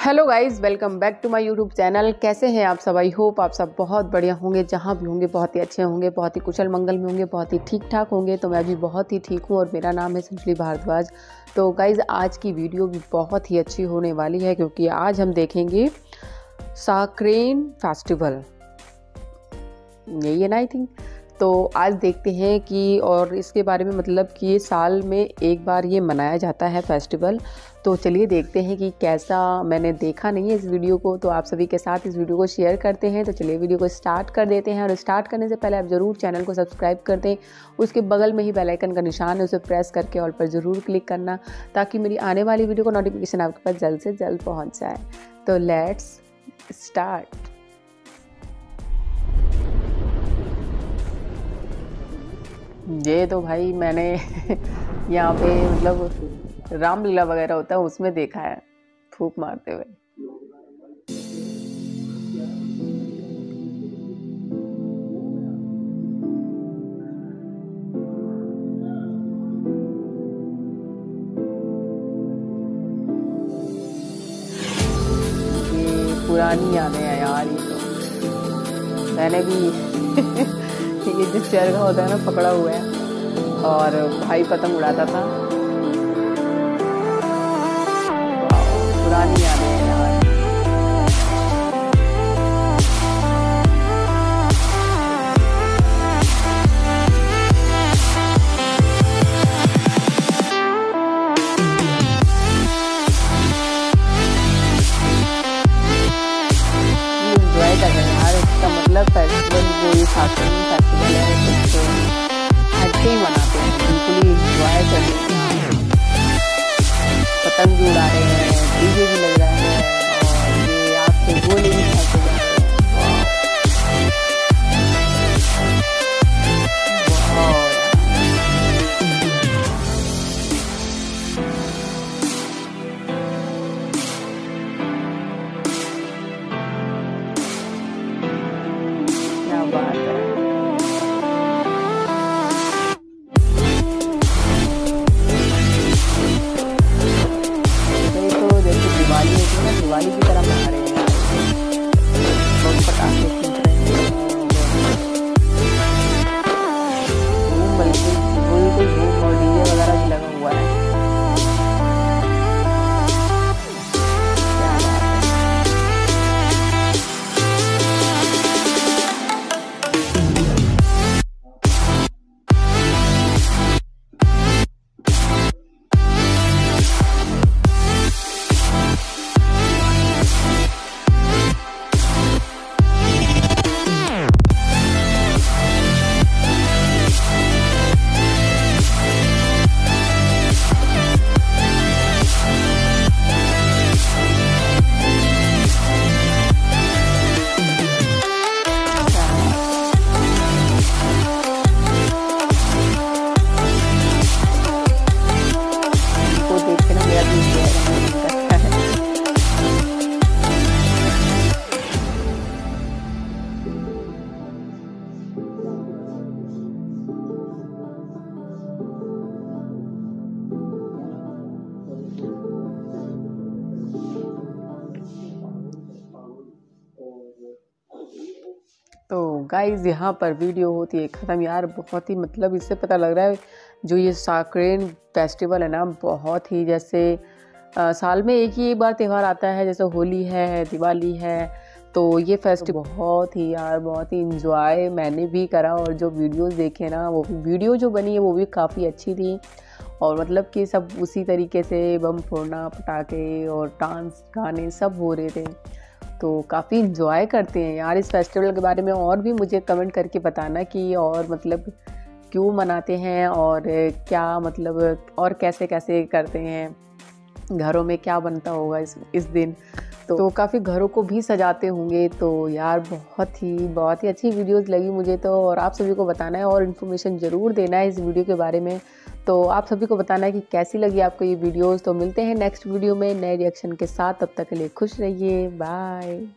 Hello guys, welcome back to my YouTube channel. कैसे हैं आप सब? आई होप आप सब बहुत बढ़िया होंगे, जहाँ भी होंगे बहुत ही अच्छे होंगे, बहुत ही कुशल मंगल में होंगे, बहुत ही ठीक ठाक होंगे। तो मैं भी बहुत ही ठीक हूँ और मेरा नाम है संजली भारद्वाज। तो गाइस आज की वीडियो भी बहुत ही अच्छी होने वाली है, क्योंकि आज हम देखेंगे साक्रेन फेस्टिवल, यही है ना आई थिंक। तो आज देखते हैं कि और इसके बारे में मतलब कि ये साल में एक बार ये मनाया जाता है फेस्टिवल। तो चलिए देखते हैं कि कैसा, मैंने देखा नहीं है इस वीडियो को, तो आप सभी के साथ इस वीडियो को शेयर करते हैं। तो चलिए वीडियो को स्टार्ट कर देते हैं। और स्टार्ट करने से पहले आप ज़रूर चैनल को सब्सक्राइब कर दें। उसके बगल में ही बेल आइकन का निशान है, उसे प्रेस करके ऑल पर ज़रूर क्लिक करना, ताकि मेरी आने वाली वीडियो का नोटिफिकेशन आपके पास जल्द से जल्द पहुँच जाए। तो लेट्स स्टार्ट। ये तो भाई मैंने यहाँ पे मतलब रामलीला वगैरह होता है उसमें देखा है, फूंक मारते हुए। ये पुरानी यादें हैं यार, ये तो मैंने भी ये जिस चेयर का होता है ना, पकड़ा हुआ है और भाई पतंग उड़ाता था। पुरानी यादें हैं यार। एंजॉय कर रहे हैं यार, इसका मतलब फेस्टिवल जो ये साक्रेन फेस्टिवल है कुछ हटके ही मनाते हैं, बिल्कुल ही एंजॉय कर रहे हैं। पतंग भी उड़ा रहे हैं, डीजे भी लग रहा है और ये आपके गोले भी खाते जा रहे हैं। क्या बात है। ये तो जैसे दिवाली होती है ना, दिवाली की तरह मना रहे हैं, बहुत पटाखे फूट रहे हैं, धूम बल्कि बिल्कुल धूम, और डीजे वगैरह भी लगा हुआ है। क्या बात है। तो गाइज यहाँ पर वीडियो होती है ख़त्म यार। बहुत ही मतलब इससे पता लग रहा है जो ये साक्रेन फेस्टिवल है ना, बहुत ही जैसे साल में एक ही बार त्यौहार आता है, जैसे होली है, दिवाली है। तो ये फेस्टिवल बहुत ही यार, बहुत ही इंजॉय मैंने भी करा, और जो वीडियोस देखे ना, वो वीडियो जो बनी है वो भी काफ़ी अच्छी थी। और मतलब कि सब उसी तरीके से बम फोड़ना, पटाखे और डांस गाने सब हो रहे थे। तो काफ़ी इंजॉय करते हैं यार इस फेस्टिवल के बारे में। और भी मुझे कमेंट करके बताना कि और मतलब क्यों मनाते हैं, और क्या मतलब और कैसे कैसे करते हैं, घरों में क्या बनता होगा इस दिन। तो काफ़ी घरों को भी सजाते होंगे। तो यार बहुत ही अच्छी वीडियोस लगी मुझे तो, और आप सभी को बताना है और इन्फॉर्मेशन ज़रूर देना है इस वीडियो के बारे में। तो आप सभी को बताना है कि कैसी लगी आपको ये वीडियोस। तो मिलते हैं नेक्स्ट वीडियो में नए रिएक्शन के साथ, तब तक के लिए खुश रहिए, बाय।